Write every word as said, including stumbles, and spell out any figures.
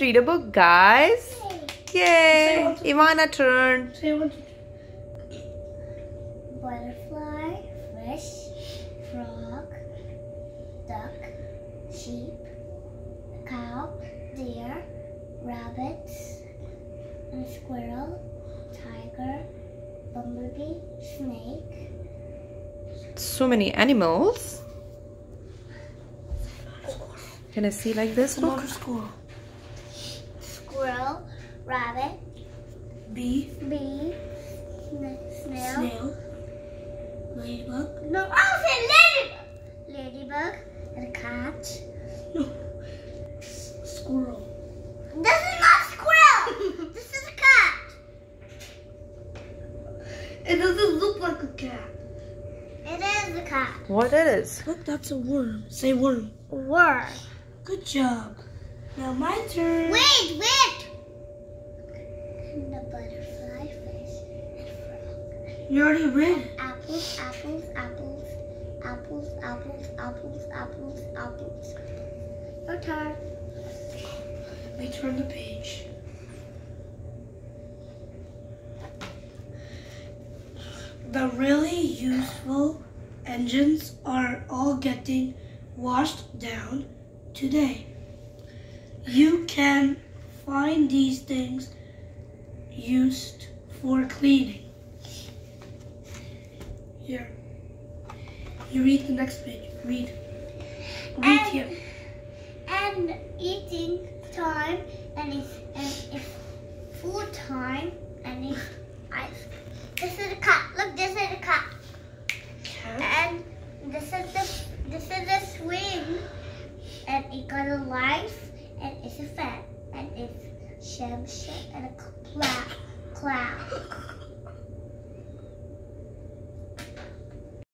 read a book, guys. Yay! Ivana turn. Butterfly, fish, frog, duck, sheep, cow, deer, rabbit, and squirrel, tiger, bumblebee, snake. So many animals. Can I see like this? Look. Squirrel. Squirrel, rabbit, Bee. bee, sna snail. Snail. Ladybug. No, I'll say ladybug. Ladybug and a cat. No. Squirrel. This is not a squirrel. This is a cat. It doesn't look like a cat. It is a cat. What is? Look, that's a worm. Say worm. Worm. Good job. Now my turn. Wait, wait. And the butterfly, fish, and frog. You already read. Apples, apples, apples, apples, apples, apples, apples, apples. Your turn. Let me turn the page. The really useful engines are all getting washed down today. You can find these things used for cleaning. Here. You read the next page. Read. Read And- here. And eating time, and it's and it's food time, and it's ice. This is a cat. Look, this is a cat. Cat. And this is the this is the swing, and it got a life, and it's a fan, and it's sham sham and a cloud, cloud,